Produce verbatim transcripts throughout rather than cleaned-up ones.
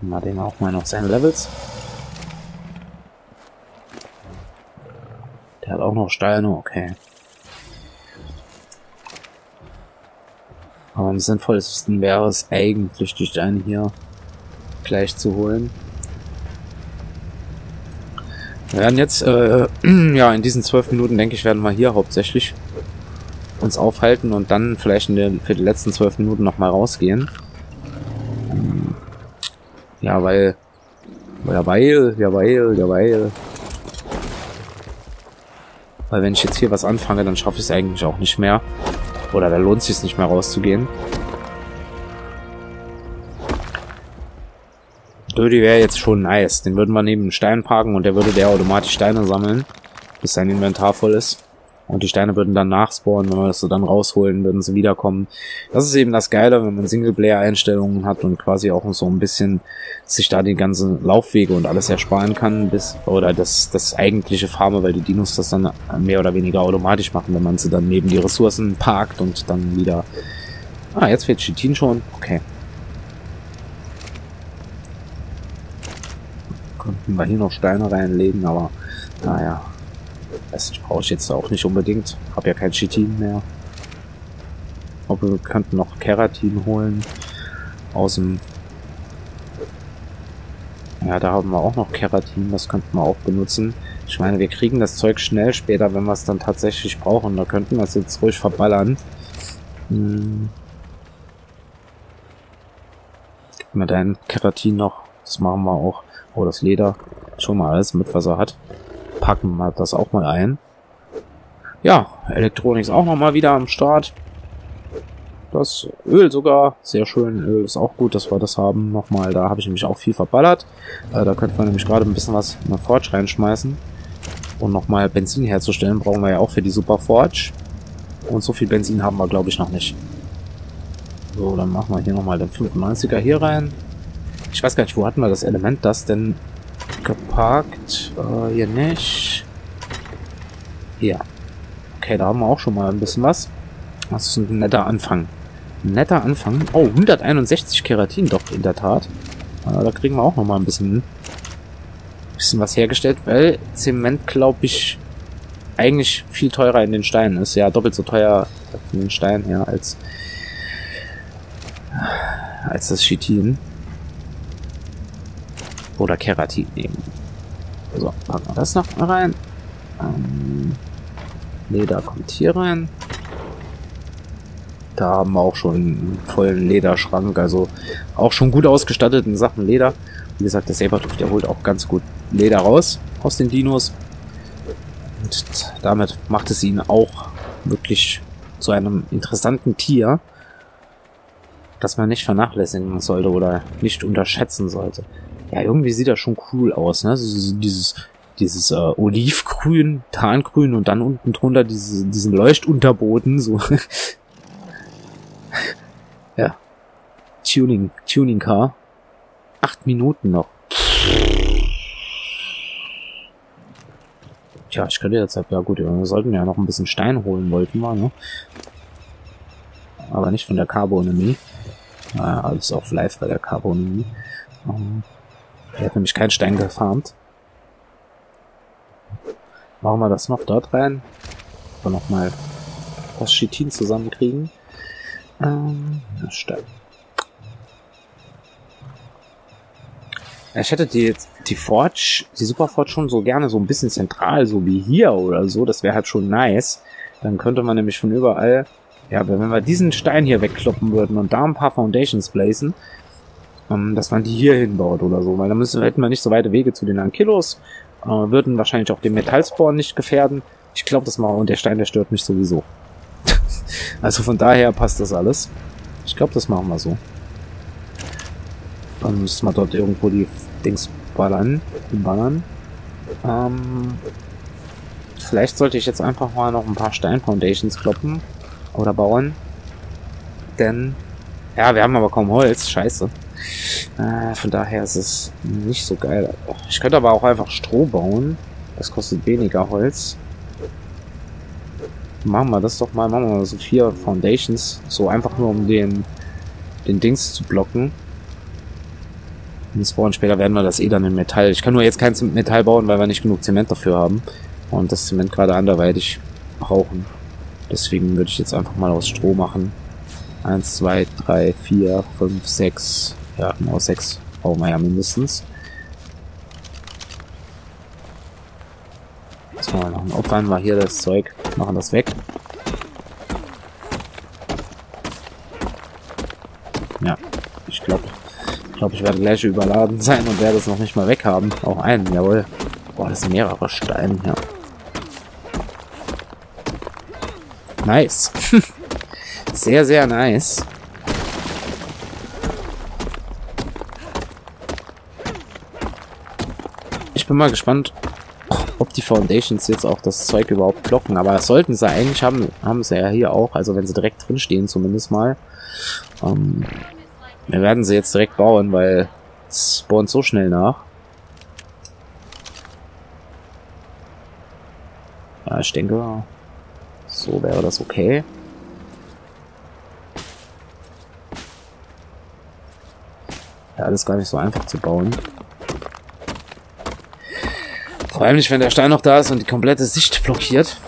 Mal den auch mal noch seine Levels. Der hat auch noch Steine, okay. Aber am sinnvollsten wäre es eigentlich, die Steine hier gleich zu holen. Wir werden jetzt, äh, ja, in diesen zwölf Minuten, denke ich, werden wir hier hauptsächlich uns aufhalten und dann vielleicht in den, für die letzten zwölf Minuten nochmal rausgehen. Ähm, ja, weil, ja, weil, ja, weil, ja, weil. Weil wenn ich jetzt hier was anfange, dann schaffe ich es eigentlich auch nicht mehr. Oder da lohnt es sich nicht mehr rauszugehen. Dödi wäre jetzt schon nice. Den würden wir neben den Stein parken und der würde der automatisch Steine sammeln, bis sein Inventar voll ist. Und die Steine würden dann nachspawnen, wenn wir das so dann rausholen, würden sie wiederkommen. Das ist eben das Geile, wenn man Singleplayer-Einstellungen hat und quasi auch so ein bisschen sich da die ganzen Laufwege und alles ersparen kann, bis oder das, das eigentliche Farmen, weil die Dinos das dann mehr oder weniger automatisch machen, wenn man sie dann neben die Ressourcen parkt und dann wieder... Ah, jetzt fehlt Chitin schon. Okay. Könnten wir hier noch Steine reinlegen, aber naja... Das brauche ich jetzt auch nicht unbedingt. Habe ja kein Chitin mehr. Aber wir könnten noch Keratin holen. Aus dem... Ja, da haben wir auch noch Keratin. Das könnten wir auch benutzen. Ich meine, wir kriegen das Zeug schnell später, wenn wir es dann tatsächlich brauchen. Da könnten wir es jetzt ruhig verballern. Hm. Gib mir dein Keratin noch. Das machen wir auch. Oh, das Leder. Schon mal alles mit, was er hat. Packen wir das auch mal ein. Ja, Elektronik ist auch noch mal wieder am Start. Das Öl sogar, sehr schön. Öl ist auch gut, dass wir das haben. Nochmal, da habe ich nämlich auch viel verballert. Äh, da könnte man nämlich gerade ein bisschen was in der Forge reinschmeißen. Und nochmal Benzin herzustellen, brauchen wir ja auch für die Super Forge. Und so viel Benzin haben wir, glaube ich, noch nicht. So, dann machen wir hier nochmal den fünfundneunziger hier rein. Ich weiß gar nicht, wo hatten wir das Element, das denn geparkt? Äh, hier nicht. Hier. Okay, da haben wir auch schon mal ein bisschen was. Das ist ein netter Anfang. Ein netter Anfang. Oh, hunderteinundsechzig Keratin doch, in der Tat. Äh, da kriegen wir auch noch mal ein bisschen, bisschen was hergestellt, weil Zement, glaube ich, eigentlich viel teurer in den Steinen ist. Ja, doppelt so teuer in den Steinen her als, als das Chitin. Oder Keratin eben. So, packen wir das noch mal rein. Ähm, Leder kommt hier rein. Da haben wir auch schon einen vollen Lederschrank, also auch schon gut ausgestattet in Sachen Leder. Wie gesagt, der Sabertooth, der holt auch ganz gut Leder raus aus den Dinos. Und damit macht es ihn auch wirklich zu einem interessanten Tier, das man nicht vernachlässigen sollte oder nicht unterschätzen sollte. Ja, irgendwie sieht das schon cool aus, ne? So, dieses dieses äh, Olivgrün, Tarngrün und dann unten drunter diese, diesen Leuchtunterboden, so. Ja. Tuning, Tuning Car. Acht Minuten noch. Tja, ich könnte jetzt, ja gut, wir sollten ja noch ein bisschen Stein holen, wollten wir, ne? Aber nicht von der Carbonemie. Ja, alles auf live bei der Carbonemie. Um, Er hat nämlich keinen Stein gefarmt. Machen wir das noch dort rein. Aber nochmal das Chitin zusammenkriegen. Ähm, Stein. Ich hätte die, die Forge, die Super Forge schon so gerne so ein bisschen zentral, so wie hier oder so. Das wäre halt schon nice. Dann könnte man nämlich von überall, ja, wenn wir diesen Stein hier wegkloppen würden und da ein paar Foundations placen, Um, dass man die hier hinbaut oder so, weil dann müssen, hätten wir nicht so weite Wege zu den Ankylos, äh, würden wahrscheinlich auch den Metallsporn nicht gefährden. Ich glaube, das mal, und der Stein, der stört mich sowieso. Also von daher passt das alles. Ich glaube, das machen wir so. Dann müssen wir dort irgendwo die Dings ballern. ballern. Ähm, vielleicht sollte ich jetzt einfach mal noch ein paar Stein-Foundations kloppen oder bauen. Denn, ja, wir haben aber kaum Holz. Scheiße. Äh, von daher ist es nicht so geil. Ich könnte aber auch einfach Stroh bauen. Das kostet weniger Holz. Machen wir das doch mal. Machen wir so vier Foundations. So einfach nur um den, den Dings zu blocken. Spawn. Später werden wir das eh dann in Metall. Ich kann nur jetzt kein Metall bauen, weil wir nicht genug Zement dafür haben. Und das Zement gerade anderweitig brauchen. Deswegen würde ich jetzt einfach mal aus Stroh machen. Eins, zwei, drei, vier, fünf, sechs. Ja, genau, sechs brauchen wir ja mindestens. Jetzt machen wir noch einen Opfern, wir hier das Zeug, machen das weg. Ja, ich glaube, ich glaube, ich werde gleich überladen sein und werde es noch nicht mal weg haben. Auch einen, jawohl. Boah, das sind mehrere Steine, ja. Nice. Sehr, sehr nice. Ich bin mal gespannt, ob die Foundations jetzt auch das Zeug überhaupt blocken. Aber das sollten sie eigentlich haben, haben sie ja hier auch. Also wenn sie direkt drin stehen zumindest mal. Ähm, wir werden sie jetzt direkt bauen, weil es spawnt so schnell nach. Ja, ich denke, so wäre das okay. Ja, alles gar nicht so einfach zu bauen. Vor allem nicht, wenn der Stein noch da ist und die komplette Sicht blockiert.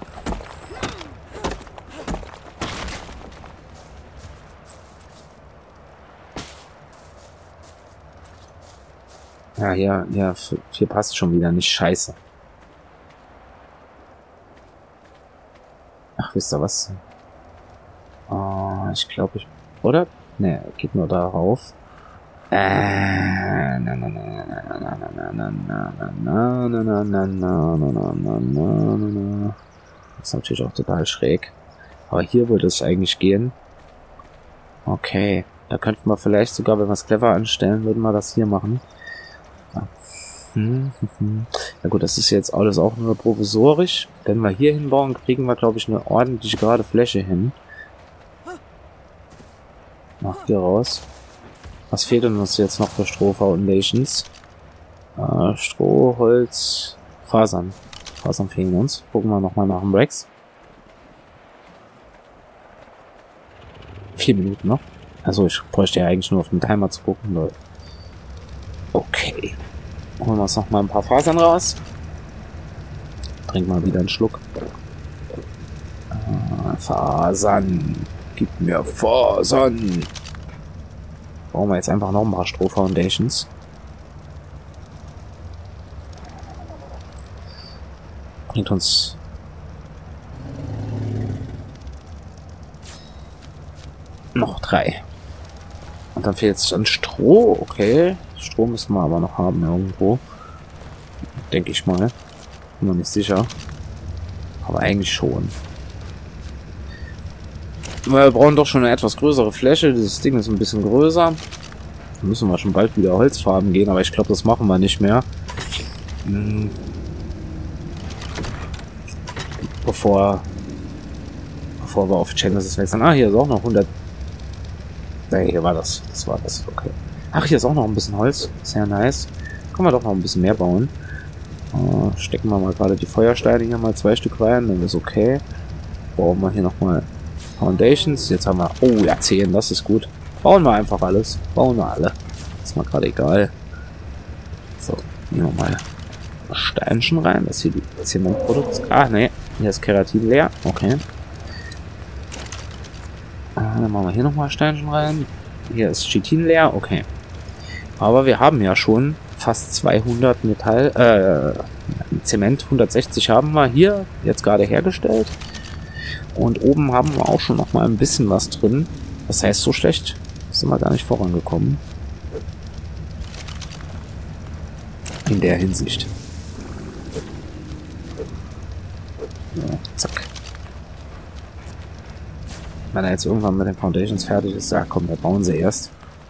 Ja, hier, hier, hier passt schon wieder nicht. Scheiße. Ach, wisst ihr was? Oh, ich glaube, ich... Oder? Ne, geht nur darauf. Äh, na, na, na, na, na, na, na, na, na, na, na, na, na, na, na, na, na, na. Das ist natürlich auch total schräg. Aber hier würde es eigentlich gehen. Okay. Da könnten wir vielleicht sogar, wenn wir es clever anstellen, würden wir das hier machen. Hm, hm, hm. Ja gut, das ist jetzt alles auch nur provisorisch. Wenn wir hier hinbauen, kriegen wir, glaube ich, eine ordentliche gerade Fläche hin. Nach hier raus. Was fehlt uns jetzt noch für Stroh-Foundations? Äh, Stroh, Holz, Fasern. Fasern fehlen uns. Gucken wir nochmal nach dem Rex. Vier Minuten noch. Also ich bräuchte ja eigentlich nur auf den Timer zu gucken, Leute. Okay. Holen wir uns noch mal ein paar Fasern raus. Trink mal wieder einen Schluck. Äh, Fasern. Gib mir Fasern. Brauchen wir jetzt einfach noch ein paar Stroh-Foundations. Bringt uns noch drei. Und dann fehlt es an Stroh. Okay. Stroh müssen wir aber noch haben irgendwo. Denke ich mal. Bin mir nicht sicher. Aber eigentlich schon. Wir brauchen doch schon eine etwas größere Fläche. Dieses Ding ist ein bisschen größer. Da müssen wir schon bald wieder Holzfarben gehen, aber ich glaube, das machen wir nicht mehr. Hm. Bevor bevor wir auf Genesis wechseln. Ah, hier ist auch noch hundert. Ne, hier war das. Das war das. Okay. Ach, hier ist auch noch ein bisschen Holz. Sehr nice. Können wir doch noch ein bisschen mehr bauen. Uh, stecken wir mal gerade die Feuersteine hier mal zwei Stück rein. Dann ist okay. Bauen wir hier nochmal Foundations. Jetzt haben wir... Oh, ja, zehn. Das ist gut. Bauen wir einfach alles. Bauen wir alle. Ist mal gerade egal. So, nehmen wir mal Steinchen rein. Das ist hier die Zementproduktion. Ah, ne. Hier ist Keratin leer. Okay. Uh, dann machen wir hier nochmal Steinchen rein. Hier ist Chitin leer. Okay. Aber wir haben ja schon fast zweihundert Metall, äh, Zement, hundertsechzig haben wir hier jetzt gerade hergestellt. Und oben haben wir auch schon noch mal ein bisschen was drin. Das heißt, so schlecht sind wir gar nicht vorangekommen. In der Hinsicht. Ja, zack. Wenn er jetzt irgendwann mit den Foundations fertig ist, ja komm, wir bauen sie erst.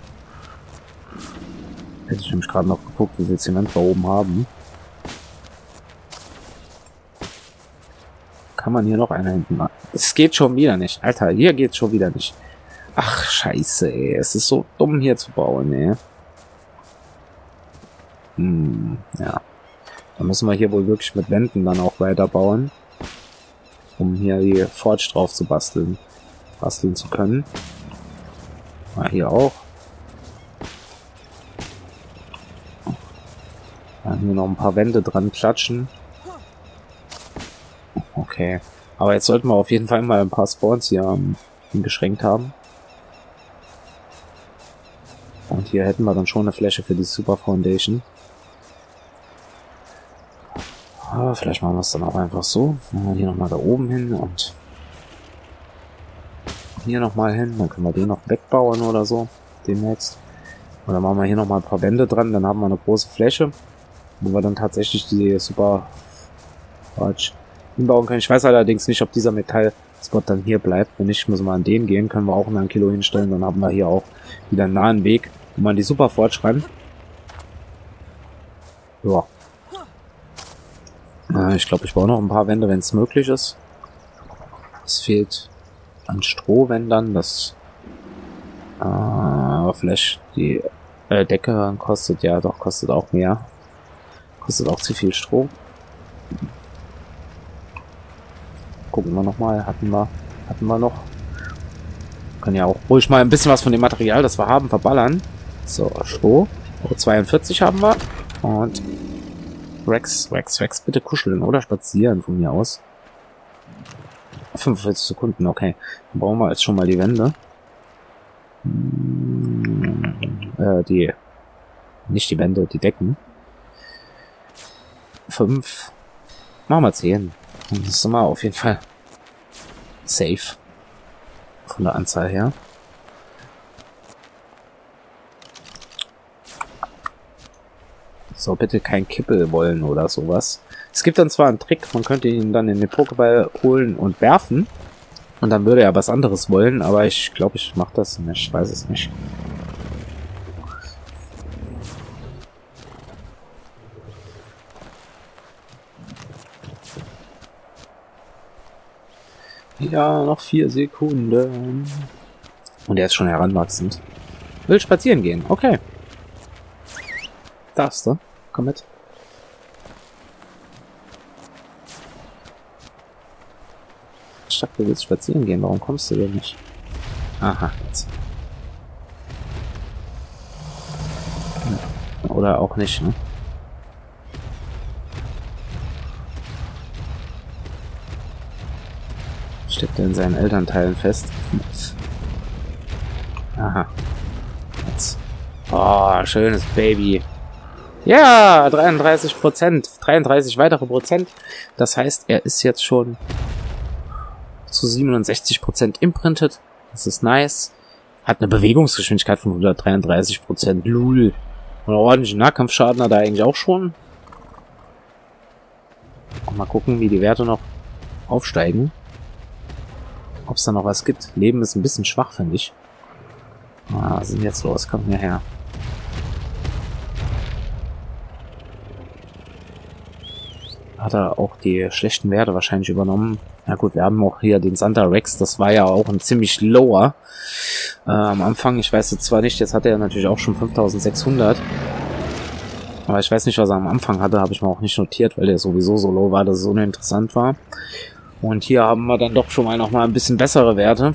Hätte ich nämlich gerade noch geguckt, wie viel Zement wir oben haben. Kann man hier noch einer hinten machen? Es geht schon wieder nicht. Alter, hier geht's schon wieder nicht. Ach, scheiße, ey. Es ist so dumm, hier zu bauen, ey. Hm, ja. Dann müssen wir hier wohl wirklich mit Wänden dann auch weiterbauen. Um hier die Forge drauf zu basteln. Basteln zu können. Mal hier auch. Dann hier noch ein paar Wände dran klatschen. Okay. Aber jetzt sollten wir auf jeden Fall mal ein paar Spawns hier ähm, beschränkt haben. Und hier hätten wir dann schon eine Fläche für die Super Foundation. Aber vielleicht machen wir es dann auch einfach so. Machen wir hier nochmal da oben hin und hier nochmal hin. Dann können wir den noch wegbauen oder so. Demnächst. Und dann machen wir hier nochmal ein paar Wände dran. Dann haben wir eine große Fläche, wo wir dann tatsächlich die Super Quatsch hinbauen können. Ich weiß allerdings nicht, ob dieser Metallspot dann hier bleibt. Wenn nicht, müssen wir an den gehen. Können wir auch in ein Kilo hinstellen. Dann haben wir hier auch wieder einen nahen Weg, wo man die Super Forge ran. Ja. Äh, ich glaube, ich baue noch ein paar Wände, wenn es möglich ist. Es fehlt an Strohwändern. Das äh, aber vielleicht die äh, Decke kostet ja doch, kostet auch mehr. Kostet auch zu viel Stroh. Gucken wir nochmal. Hatten wir, hatten wir noch. Können ja auch ruhig mal ein bisschen was von dem Material, das wir haben, verballern. So, Stroh. Oh, zweiundvierzig haben wir. Und Rex, Rex, Rex, bitte kuscheln oder spazieren von mir aus. fünfundvierzig Sekunden, okay. Dann brauchen wir jetzt schon mal die Wände. Hm, äh, die. Nicht die Wände, die Decken. fünf. Machen wir zehn. Dann sind wir auf jeden Fall safe. Von der Anzahl her. So, bitte kein Kippel wollen oder sowas. Es gibt dann zwar einen Trick, man könnte ihn dann in den Pokéball holen und werfen. Und dann würde er was anderes wollen, aber ich glaube, ich mache das nicht. Ich weiß es nicht. Ja, noch vier Sekunden. Und er ist schon heranwachsend. Will spazieren gehen. Okay. Darfst du? Komm mit. Ich dachte, du willst spazieren gehen. Warum kommst du denn nicht? Aha, jetzt. Oder auch nicht, ne? Steckt er in seinen Elternteilen fest. Aha. Jetzt. Oh, schönes Baby. Ja, dreiunddreißig Prozent. dreiunddreißig weitere Prozent. Das heißt, er ist jetzt schon zu siebenundsechzig Prozent imprinted. Das ist nice. Hat eine Bewegungsgeschwindigkeit von hundertdreiunddreißig Prozent. Lul. Und ordentlichen Nahkampfschaden hat er eigentlich auch schon. Mal gucken, wie die Werte noch aufsteigen. Ob es da noch was gibt. Leben ist ein bisschen schwach, finde ich. Ah, was ist denn jetzt los? Kommt mir her. Hat er auch die schlechten Werte wahrscheinlich übernommen. Ja gut, wir haben auch hier den Santa Rex. Das war ja auch ein ziemlich lower. Äh, am Anfang, ich weiß jetzt zwar nicht, jetzt hat er natürlich auch schon fünftausendsechshundert. Aber ich weiß nicht, was er am Anfang hatte. Habe ich mir auch nicht notiert, weil der sowieso so low war, dass es uninteressant war. Und hier haben wir dann doch schon mal noch mal ein bisschen bessere Werte.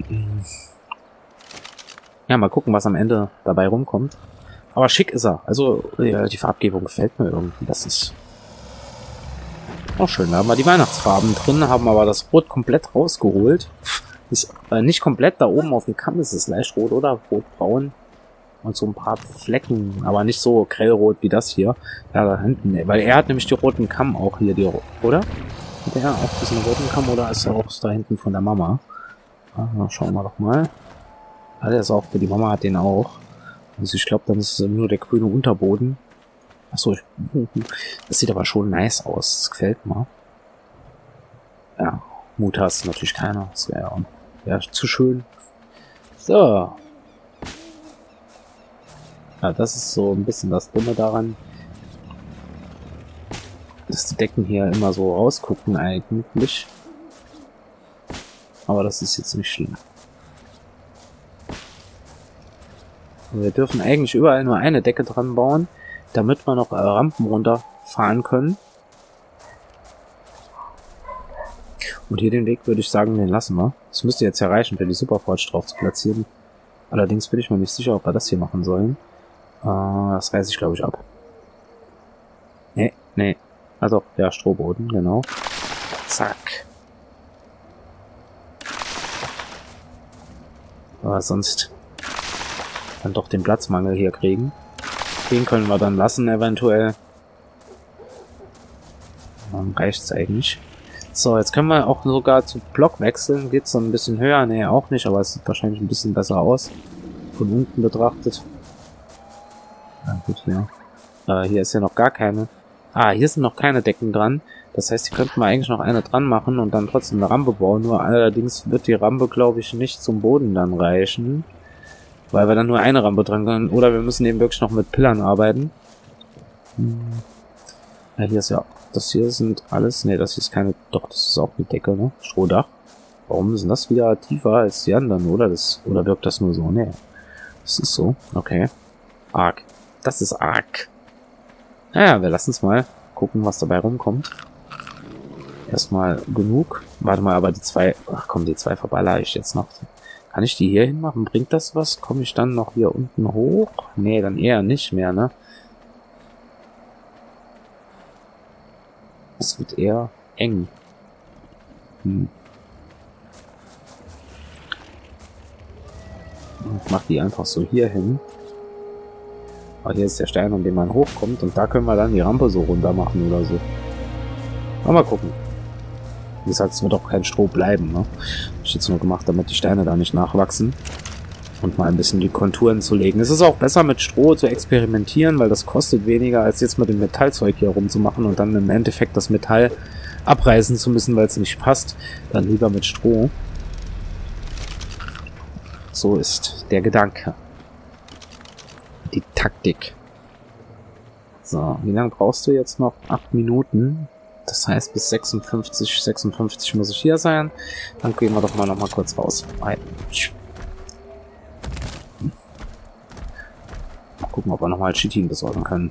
Ja, mal gucken, was am Ende dabei rumkommt. Aber schick ist er. Also, ja, die Farbgebung gefällt mir irgendwie. Das ist auch schön. Da haben wir die Weihnachtsfarben drin, haben aber das Rot komplett rausgeholt. Ist äh, nicht komplett, da oben auf dem Kamm ist es leicht rot oder rotbraun. Und so ein paar Flecken, aber nicht so grellrot wie das hier. Ja, da hinten, weil er hat nämlich die roten Kamm auch hier, die, oder? Hat er auch diesen roten Kamm oder ist er auch da hinten von der Mama? Ah, schauen wir doch mal. Ah, der ist auch, die Mama hat den auch. Also ich glaube, dann ist es nur der grüne Unterboden. Achso, das sieht aber schon nice aus. Das gefällt mir. Ja, Mut hast du natürlich keiner. Das wäre ja wär zu schön. So. Ja, das ist so ein bisschen das Dumme daran, dass die Decken hier immer so rausgucken eigentlich. Aber das ist jetzt nicht schlimm. Wir dürfen eigentlich überall nur eine Decke dran bauen, damit wir noch äh, Rampen runterfahren können. Und hier den Weg würde ich sagen, den lassen wir. Das müsste jetzt ja reichen, für die Super Forge drauf zu platzieren. Allerdings bin ich mir nicht sicher, ob wir das hier machen sollen. Äh, das reiße ich, glaube ich, ab. Nee. Also, ja, Strohboden, genau. Zack. Aber sonst dann doch den Platzmangel hier kriegen. Den können wir dann lassen, eventuell. Dann reicht's eigentlich. So, jetzt können wir auch sogar zu Block wechseln. Geht's dann ein bisschen höher? Nee, auch nicht, aber es sieht wahrscheinlich ein bisschen besser aus. Von unten betrachtet. Ja, gut, hier. Äh, hier ist ja noch gar keine. Ah, hier sind noch keine Decken dran. Das heißt, hier könnten wir eigentlich noch eine dran machen und dann trotzdem eine Rampe bauen. Nur allerdings wird die Rampe, glaube ich, nicht zum Boden dann reichen. Weil wir dann nur eine Rampe dran können. Oder wir müssen eben wirklich noch mit Pillern arbeiten. Hm. Ja, hier ist ja... Das hier sind alles... Ne, das hier ist keine... Doch, das ist auch eine Decke, ne? Strohdach. Warum ist denn das wieder tiefer als die anderen, oder? Das, oder wirkt das nur so? Ne. Das ist so. Okay. Arg. Das ist arg. Naja, wir lassen es mal gucken, was dabei rumkommt. Erstmal genug. Warte mal, aber die zwei... Ach komm, die zwei verballere ich jetzt noch. Kann ich die hier hinmachen? Bringt das was? Komme ich dann noch hier unten hoch? Nee, dann eher nicht mehr, ne? Es wird eher eng. Hm. Ich mach die einfach so hier hin. Aber hier ist der Stein, an dem man hochkommt. Und da können wir dann die Rampe so runter machen oder so. Mal gucken. Wie gesagt, es wird auch kein Stroh bleiben, ne? Hab ich jetzt nur gemacht, damit die Steine da nicht nachwachsen. Und mal ein bisschen die Konturen zu legen. Es ist auch besser mit Stroh zu experimentieren, weil das kostet weniger, als jetzt mit dem Metallzeug hier rumzumachen und dann im Endeffekt das Metall abreißen zu müssen, weil es nicht passt. Dann lieber mit Stroh. So ist der Gedanke. Die Taktik. So, wie lange brauchst du jetzt noch? Acht Minuten. Das heißt, bis sechsundfünfzig, sechsundfünfzig muss ich hier sein. Dann gehen wir doch mal noch mal kurz raus. Mal gucken, ob wir nochmal Chitin besorgen können.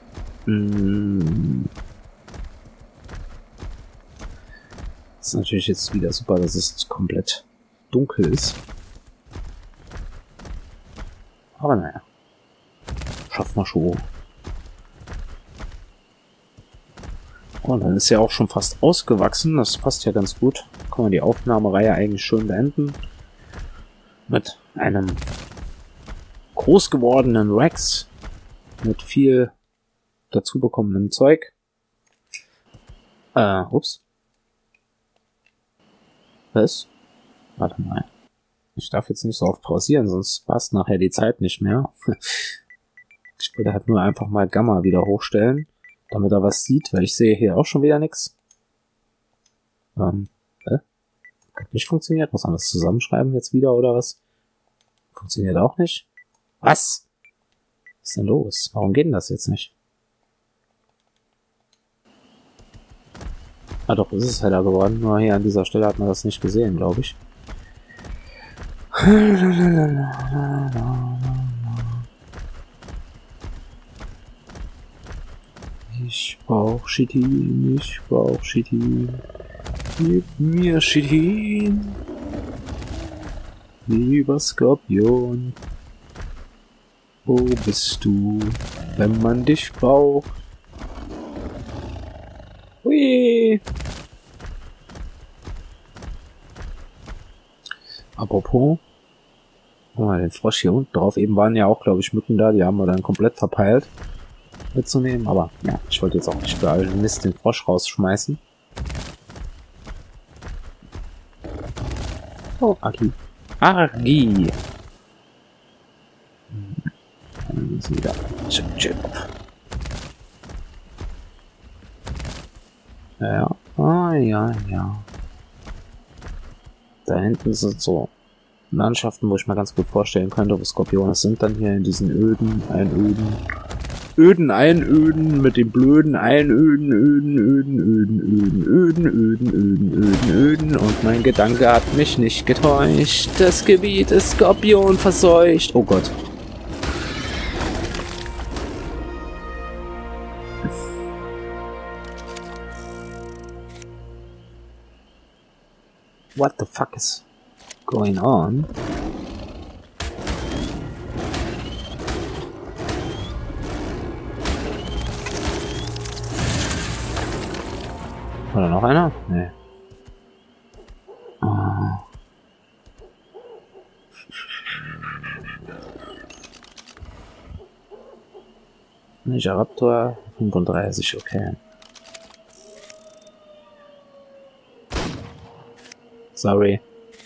Hm. Das ist natürlich jetzt wieder super, dass es komplett dunkel ist. Aber naja. Schaffen wir schon. Und dann ist ja auch schon fast ausgewachsen. Das passt ja ganz gut. Kann man die Aufnahmereihe eigentlich schön beenden. Mit einem groß gewordenen Rex. Mit viel dazu bekommenem Zeug. Äh, ups. Was? Warte mal. Ich darf jetzt nicht so oft pausieren, sonst passt nachher die Zeit nicht mehr. Ich wollte halt nur einfach mal Gamma wieder hochstellen, damit er was sieht, weil ich sehe hier auch schon wieder nichts. Ähm, äh? Hat nicht funktioniert? Muss man das zusammenschreiben jetzt wieder, oder was? Funktioniert auch nicht? Was? Was ist denn los? Warum geht denn das jetzt nicht? Ah doch, es ist heller geworden. Nur hier an dieser Stelle hat man das nicht gesehen, glaube ich. Ich brauch Chitin, ich brauch Chitin. Gib mir Chitin. Lieber Skorpion. Wo bist du, wenn man dich braucht? Hui. Apropos, guck mal, den Frosch hier unten drauf. Eben waren ja auch, glaube ich, Mücken da. Die haben wir dann komplett verpeilt mitzunehmen. Aber ja, ich wollte jetzt auch nicht für allen Mist den Frosch rausschmeißen. Oh, Agi. Agi. Dann ist wieder chip, chip. Ja, ah, ja, ja. Da hinten sind so Landschaften, wo ich mir ganz gut vorstellen könnte, wo Skorpione sind dann hier in diesen öden, einöden, öden, einöden, mit den blöden, einöden, öden, öden, öden, öden, öden, öden, öden, öden, öden. Und mein Gedanke hat mich nicht getäuscht. Das Gebiet ist Skorpion verseucht. Oh Gott. What the fuck is going on? Oder noch einer? Nee. Oh. Ninja Raptor fünfunddreißig, okay. Sorry.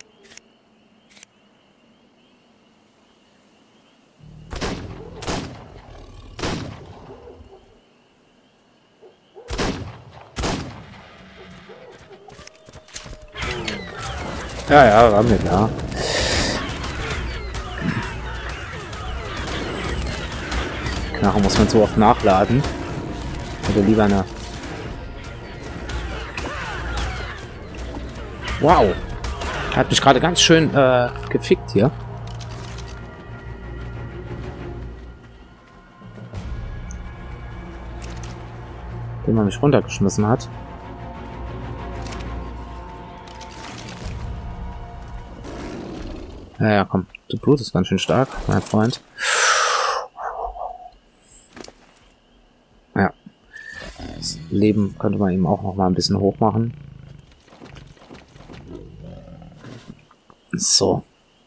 Ja, ja, war mir klar. Knarre muss man so oft nachladen. Oder lieber eine... Wow! Hat mich gerade ganz schön äh, gefickt hier. Den man mich runtergeschmissen hat. Ja, ja, komm. Du blutest ganz schön stark, mein Freund. Ja. Das Leben könnte man ihm auch noch mal ein bisschen hoch machen. So.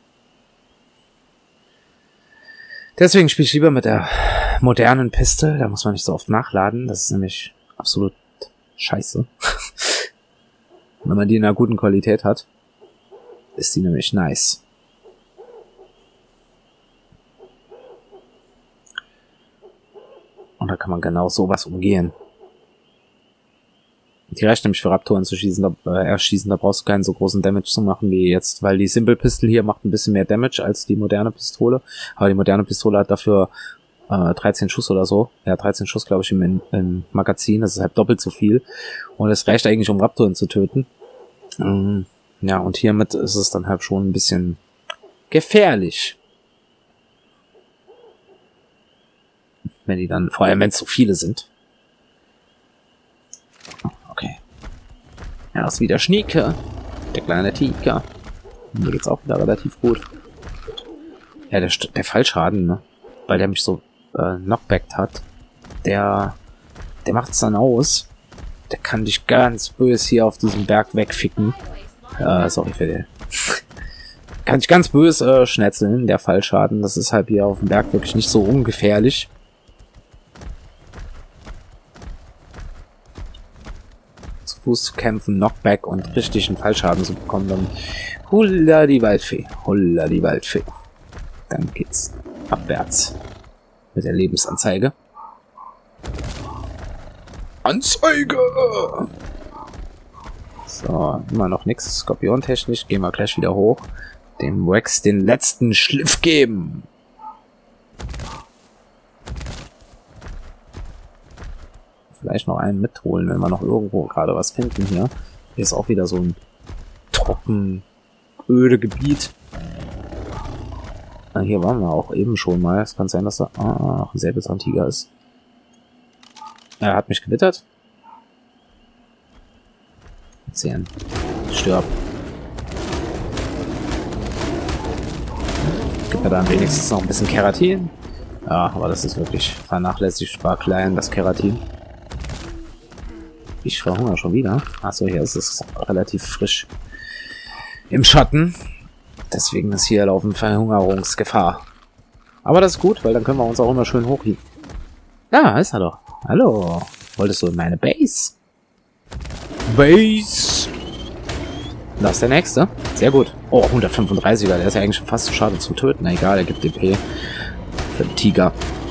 Deswegen spiele ich lieber mit der modernen Pistole. Da muss man nicht so oft nachladen. Das ist nämlich absolut scheiße. Wenn man die in einer guten Qualität hat, ist die nämlich nice. Und da kann man genau sowas umgehen. Die reicht nämlich für Raptoren zu schießen, da, äh, erschießen, da brauchst du keinen so großen Damage zu machen wie jetzt, weil die Simple Pistol hier macht ein bisschen mehr Damage als die moderne Pistole. Aber die moderne Pistole hat dafür äh, dreizehn Schuss oder so. Ja, dreizehn Schuss, glaube ich, im, im Magazin. Das ist halt doppelt so viel. Und es reicht eigentlich, um Raptoren zu töten. Ähm, ja, und hiermit ist es dann halt schon ein bisschen gefährlich. Wenn die dann, vor allem wenn es so viele sind. Okay. Ja, das ist wieder Schnieke. Der kleine Tiger. Mir geht's auch wieder relativ gut. Ja, der, der Fallschaden, ne? Weil der mich so äh, knockbackt hat. Der, der macht's dann aus. Der kann dich ganz böse hier auf diesem Berg wegficken. Äh, sorry für den. Kann dich ganz böse äh, schnetzeln, der Fallschaden. Das ist halt hier auf dem Berg wirklich nicht so ungefährlich. Fuß zu kämpfen, Knockback und richtigen Fallschaden zu bekommen, dann hulla die Waldfee, hulla die Waldfee. Dann geht's abwärts mit der Lebensanzeige. Anzeige! So, immer noch nichts Skorpiontechnisch, gehen wir gleich wieder hoch. Dem Wax den letzten Schliff geben. Vielleicht noch einen mitholen, wenn wir noch irgendwo gerade was finden hier. Hier ist auch wieder so ein trocken, öde Gebiet. Ah, hier waren wir auch eben schon mal. Es kann sein, dass da ah, ein Säbelzahntiger ist. Er hat mich gewittert. Zehn. Stirb. Gibt mir dann wenigstens noch ein bisschen Keratin. Ja, aber das ist wirklich vernachlässigbar klein, das Keratin. Ich verhungere schon wieder. Achso, hier ist es relativ frisch im Schatten. Deswegen ist hier laufend Verhungerungsgefahr. Aber das ist gut, weil dann können wir uns auch immer schön hochheben. Ja, ist er doch. Hallo. Wolltest du in meine Base? Base. Da ist der nächste. Sehr gut. Oh, hundertfünfunddreißiger. Der ist ja eigentlich schon fast zu schade zum Töten. Na egal, er gibt D P für den Tiger.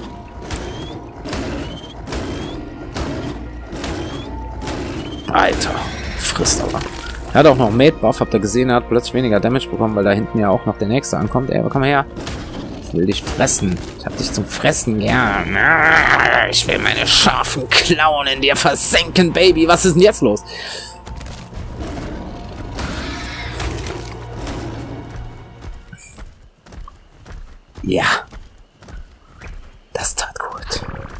Alter, frisst aber. Er hat auch noch einen Mate-Buff, habt ihr gesehen, er hat plötzlich weniger Damage bekommen, weil da hinten ja auch noch der nächste ankommt. Ey, komm her. Ich will dich fressen. Ich hab dich zum Fressen gern. Ich will meine scharfen Klauen in dir versenken, Baby. Was ist denn jetzt los? Ja. Das tat gut.